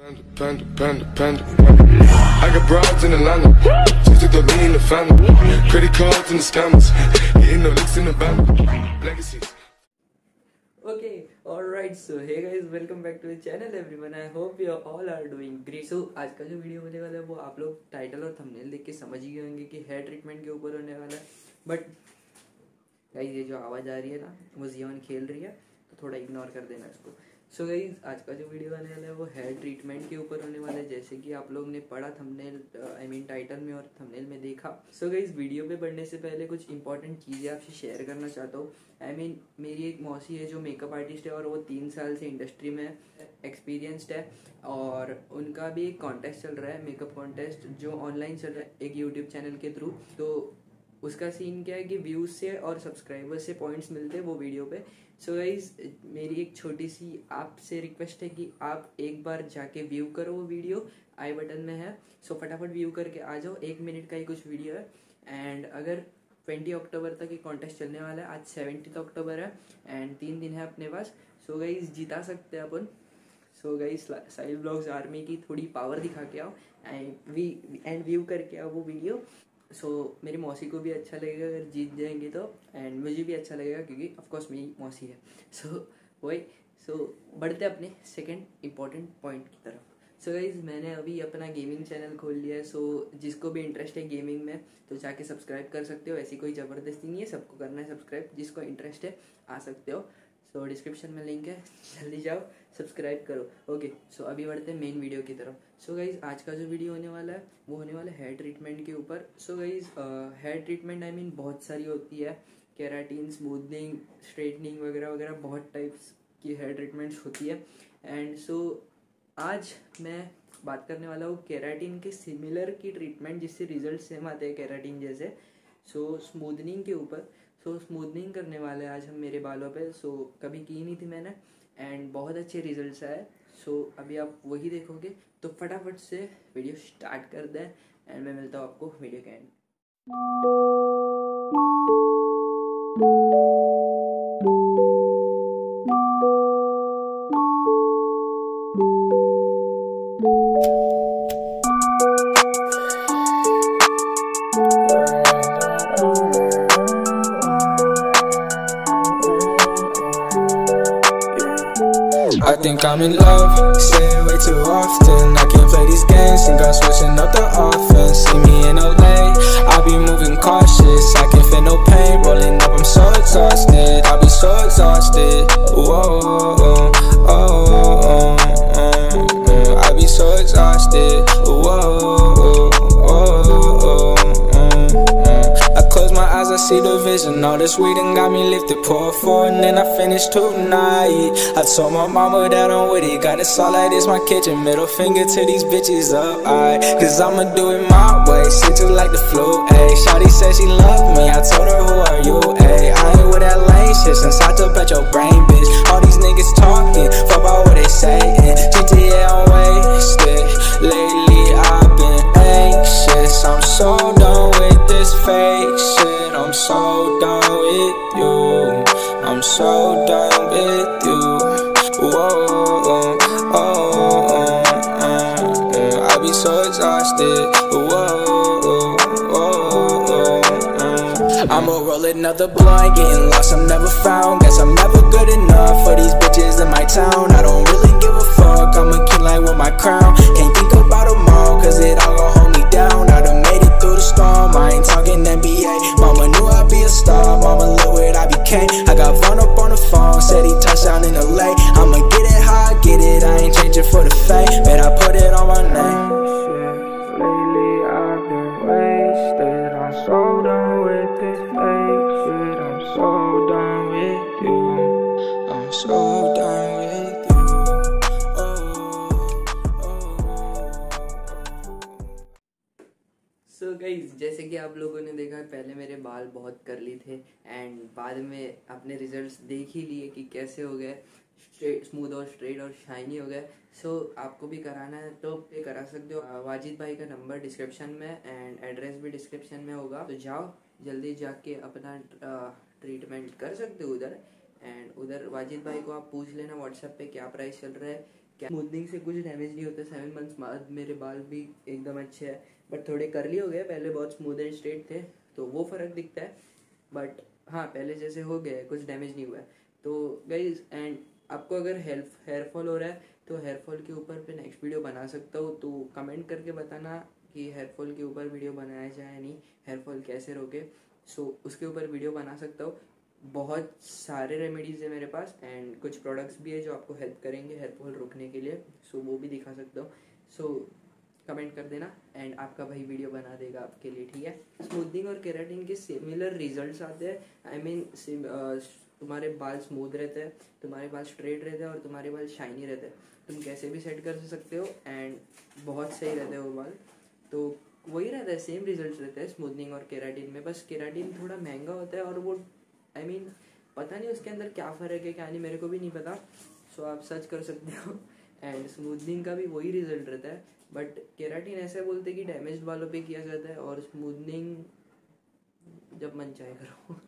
Panda. I got broads in Atlanta, just took the lean in the family, credit cards and the scammers, getting no licks in the band, legacies. Okay, alright, so hey guys, welcome back to the channel everyone. I hope you all are doing great. So आज का जो video होने वाला है वो आप लोग title और थंबनेल देख के समझ ही गए होंगे कि हेयर ट्रीटमेंट के ऊपर होने वाला है. बट गाइज ये जो आवाज़ आ रही है ना, वो जियान खेल रही है, तो थोड़ा इग्नोर कर देना इसको. सो गाइज आज का जो वीडियो आने वाला है वो हेयर ट्रीटमेंट के ऊपर होने वाला है, जैसे कि आप लोग ने पढ़ा थंबनेल टाइटल में और थंबनेल में देखा. सो गाइज वीडियो पे बढ़ने से पहले कुछ इंपॉर्टेंट चीज़ें आपसे शेयर करना चाहता हूँ. मेरी एक मौसी है जो मेकअप आर्टिस्ट है और वो 3 साल से इंडस्ट्री में एक्सपीरियंस्ड है, और उनका भी एक कॉन्टेस्ट चल रहा है, मेकअप कॉन्टेस्ट जो ऑनलाइन चल रहा है एक यूट्यूब चैनल के थ्रू. तो उसका सीन क्या है कि व्यूज़ से और सब्सक्राइबर्स से पॉइंट्स मिलते हैं वो वीडियो पे. सो गाइज मेरी एक छोटी सी आपसे रिक्वेस्ट है कि आप एक बार जाके व्यू करो, वो वीडियो आई बटन में है. सो फटाफट व्यू करके आ जाओ, 1 मिनट का ही कुछ वीडियो है. एंड अगर 20 अक्टूबर तक ये कॉन्टेस्ट चलने वाला है, आज 17 अक्टूबर है एंड 3 दिन है अपने पास. सो गाइज जीता सकते हैं अपन. So guys Sahil blogs army की थोड़ी पावर दिखा के आओ एंड व्यू करके आओ वो वीडियो. सो मेरी मौसी को भी अच्छा लगेगा अगर जीत जाएंगे तो, एंड मुझे भी अच्छा लगेगा क्योंकि ऑफकोर्स मेरी मौसी है. सो बढ़ते अपने सेकंड इम्पॉर्टेंट पॉइंट की तरफ. सो गाइज मैंने अभी अपना गेमिंग चैनल खोल लिया है. सो जिसको भी इंटरेस्ट है गेमिंग में तो जाके सब्सक्राइब कर सकते हो. ऐसी कोई ज़बरदस्ती नहीं है, सबको करना है सब्सक्राइब. जिसको इंटरेस्ट है आ सकते हो. सो डिस्क्रिप्शन में लिंक है, जल्दी जाओ सब्सक्राइब करो. ओके, सो अभी बढ़ते हैं मेन वीडियो की तरफ. सो गाइज आज का जो वीडियो होने वाला है वो होने वाला है हेयर ट्रीटमेंट के ऊपर. सो गाइज हेयर ट्रीटमेंट बहुत सारी होती है, केराटिन, स्मूथनिंग, स्ट्रेटनिंग वगैरह वगैरह, बहुत टाइप्स की हेयर ट्रीटमेंट्स होती है. एंड सो आज मैं बात करने वाला हूँ केराटिन के सिमिलर की ट्रीटमेंट जिससे रिजल्ट सेम आते हैं केराटिन जैसे. सो स्मूथनिंग के ऊपर. सो स्मूथनिंग करने वाले आज हम मेरे बालों पे. सो कभी की नहीं थी मैंने एंड बहुत अच्छे रिजल्ट्स आए. सो अभी आप वही देखोगे, तो फटाफट से वीडियो स्टार्ट कर दें एंड मैं मिलता हूँ आपको वीडियो के end. I think I'm in love, say it way too often. I can't play these games, think I'm switching up the offense. See me in LA, I be moving cautious. I can't feel no pain, rolling up, I'm so exhausted. I be so exhausted, whoa, I be so exhausted, whoa. I close my eyes, I see the vision. All this weed and got me lifted, pour 4 and then I finish tonight. I told my mama that I'm with it, got it all like this my kitchen. Middle finger to these bitches up, cause I'ma do it my way, shit just like the flu, ayy. Shawty said she love me, I told her who are you, ayy. I ain't with that lame shit since I took at your brain, bitch. All these niggas talking, fuck about what they saying. GTA I'm wasted, lately I've been anxious. I'm so done with this fake shit, I'm so done with you, I'm so done with you, whoa, I be so exhausted, whoa. I'ma roll another blunt, getting lost, I'm never found. Guess I'm never good enough for these bitches in my town. I don't really give a fuck, I'm a king like with my crown. Can't think about tomorrow, cause it all gon' hold me down. I done made it through the storm, I ain't talking NBA. Mama knew I'd be a star, mama look what I became. I got Vaughn up on the phone, said he touched down in LA. I'ma get it how I get it, I ain't changing for the fame. Bet I put it on my name. Lately I've been wasted, I'm so done with this fake shit. I'm so done with you, I'm so done with you, so guys जैसे कि आप लोगों ने देखा, पहले मेरे बाल बहुत करली थे एंड बाद में अपने रिजल्ट्स देख ही लिए कि कैसे हो गए, स्मूथ और स्ट्रेट और शाइनी हो गए. सो आपको भी कराना है तो पे करा सकते हो. वाजिद भाई का नंबर डिस्क्रिप्शन में एंड एड्रेस भी डिस्क्रिप्शन में होगा, तो जाओ जल्दी जाके अपना ट्रीटमेंट कर सकते हो उधर. एंड उधर वाजिद भाई को आप पूछ लेना व्हाट्सएप पे क्या प्राइस चल रहा है, क्या स्मूथनिंग से कुछ डैमेज नहीं होता। 7 मंथ्स बाद मेरे बाल भी एकदम अच्छे हैं, बट थोड़े कर्ली हो गए। पहले बहुत स्मूथ एंड स्ट्रेट थे तो वो फ़र्क दिखता है, बट हाँ पहले जैसे हो गए, कुछ डैमेज नहीं हुआ है। तो गाइज, एंड आपको अगर हेयर फॉल हो रहा है तो हेयर फॉल के ऊपर पे नेक्स्ट वीडियो बना सकता हूँ, तो कमेंट करके बताना कि हेयर फॉल के ऊपर वीडियो बनाया जाए या नहीं, हेयर फॉल कैसे रोके। सो उसके ऊपर वीडियो बना सकता हूँ। बहुत सारे रेमेडीज़ है मेरे पास एंड कुछ प्रोडक्ट्स भी है जो आपको हेल्प करेंगे हेयर फॉल रोकने के लिए, सो वो भी दिखा सकता हूँ। सो कमेंट कर देना एंड आपका भाई वीडियो बना देगा आपके लिए, ठीक है। स्मूथनिंग और केराटिन के सिमिलर रिजल्ट्स आते हैं। आई मीन तुम्हारे बाल स्मूथ रहते हैं, तुम्हारे बाल स्ट्रेट रहते हैं और तुम्हारे बाल शाइनी रहते हैं। तुम कैसे भी सेट कर सकते हो एंड बहुत सही रहते हैं वो बाल। तो वही रहता है, सेम रिजल्ट रहते हैं स्मूथनिंग और केराटिन में, बस केराटिन थोड़ा महंगा होता है और वो आई मीन पता नहीं उसके अंदर क्या फ़र्क है क्या नहीं, मेरे को भी नहीं पता। सो आप सर्च कर सकते हो। एंड स्मूथनिंग का भी वही रिजल्ट रहता है, बट केराटिन ऐसे बोलते कि डैमेज्ड बालों पे किया जाता है और स्मूथनिंग जब मन चाहे करो।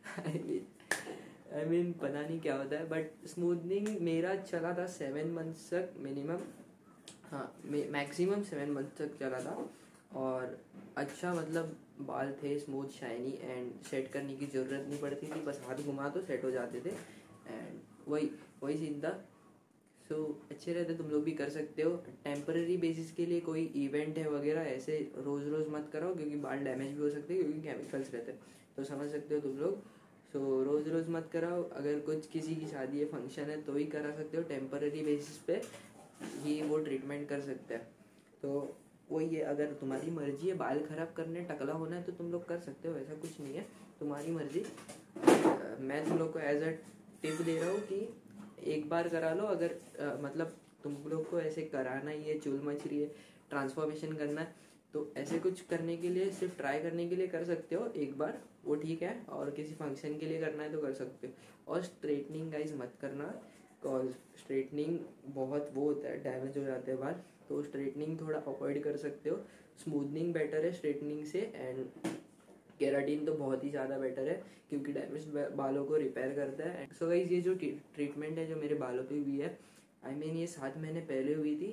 आई मीन पता नहीं क्या होता है, बट स्मूथनिंग मेरा चला था 7 मंथ्स तक मिनिमम, हाँ मैक्सिमम 7 मंथ्स तक चला था। और अच्छा मतलब बाल थे स्मूथ शाइनी एंड सेट करने की ज़रूरत नहीं पड़ती थी, बस हाथ घुमा तो सेट हो जाते थे एंड वही सीन था। सो अच्छे रहते, तुम लोग भी कर सकते हो। टेम्पररी बेसिस के लिए कोई इवेंट है वगैरह ऐसे रोज़ रोज़ मत कराओ, क्योंकि बाल डैमेज भी हो सकते हैं, क्योंकि केमिकल्स रहते हैं, तो समझ सकते हो तुम लोग। सो रोज़ रोज़ मत कराओ। अगर कुछ किसी की शादी है, फंक्शन है, तो ही करा सकते हो। टेम्पररी बेसिस पे ही वो ट्रीटमेंट कर सकते हैं। तो वही है, अगर तुम्हारी मर्जी है बाल ख़राब करने, टकला होना है, तो तुम लोग कर सकते हो, ऐसा कुछ नहीं है, तुम्हारी मर्जी। मैं तुम लोग को एज अ टिप दे रहा हूँ कि एक बार करा लो। अगर मतलब तुम लोग को ऐसे कराना ही है, चूल मच रही है, ट्रांसफॉर्मेशन करना है, तो ऐसे कुछ करने के लिए, सिर्फ ट्राई करने के लिए कर सकते हो एक बार, वो ठीक है। और किसी फंक्शन के लिए करना है तो कर सकते हो। और स्ट्रेटनिंग गाइज मत करना, कॉज स्ट्रेटनिंग बहुत वो होता है, डैमेज हो जाते हैं बाल, तो स्ट्रेटनिंग थोड़ा अवॉइड कर सकते हो। स्मूथनिंग बेटर है स्ट्रेटनिंग से, एंड केराटिन तो बहुत ही ज़्यादा बेटर है क्योंकि डैमेज बालों को रिपेयर करता है। सो गाइस, ये जो ट्रीटमेंट है जो मेरे बालों पे हुई है, आई मीन ये 7 महीने पहले हुई थी,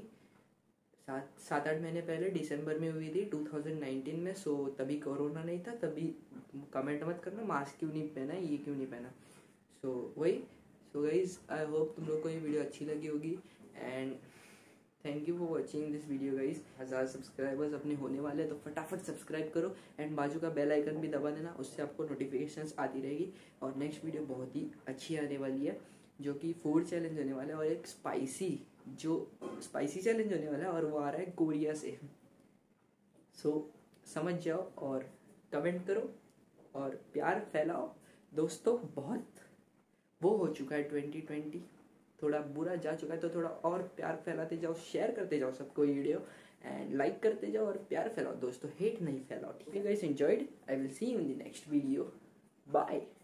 7-8 महीने पहले दिसंबर में हुई थी 2019 में। सो तभी कोरोना नहीं था, तभी कमेंट मत करना मास्क क्यों नहीं पहना, ये क्यों नहीं पहना। सो वही। सो गाइस, आई होप तुम लोग को ये वीडियो अच्छी लगी होगी and thank you for watching this video guys. 1000 subscribers अपने होने वाले हैं, तो फटाफट सब्सक्राइब करो एंड बाजू का बेल आइकन भी दबा देना, उससे आपको नोटिफिकेशंस आती रहेगी। और नेक्स्ट वीडियो बहुत ही अच्छी आने वाली है, जो कि फूड चैलेंज होने वाला है और एक स्पाइसी चैलेंज होने वाला है, और वो आ रहा है कोरिया से। सो समझ जाओ और कमेंट करो और प्यार फैलाओ दोस्तों। बहुत वो हो चुका है 2020, थोड़ा बुरा जा चुका है, तो थोड़ा और प्यार फैलाते जाओ, शेयर करते जाओ सबको ये वीडियो एंड लाइक करते जाओ और प्यार फैलाओ दोस्तों, हेट नहीं फैलाओ, ठीक है guys. Enjoyed, I will see you in the next video, bye.